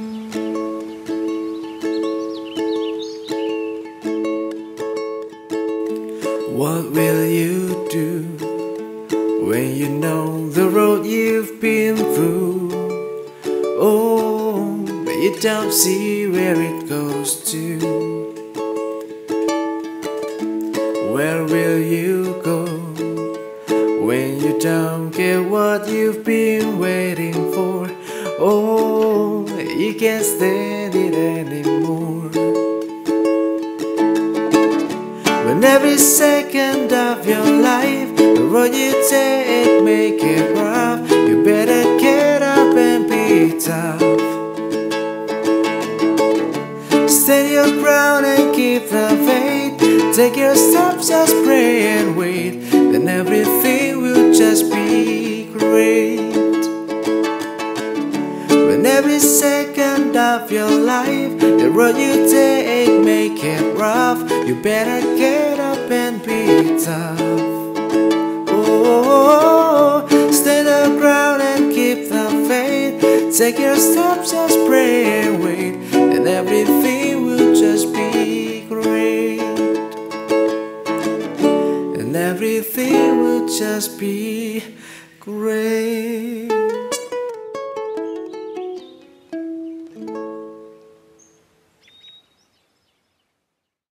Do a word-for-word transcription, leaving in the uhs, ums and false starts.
What will you do when you know the road you've been through? Oh, but you don't see where it goes to. Where will you go when you don't get what you've been waiting for? Oh, you can't stand it anymore. When every second of your life, the road you take make it rough, you better get up and be tough. Stand your ground and keep the faith. Take your steps, just pray and wait, then everything will just be great. When every second of your life, the road you take make it rough, you better get up and be tough. Oh, stand your ground and keep the faith. Take your steps, just pray and wait, and everything will just be great. And everything will just be great.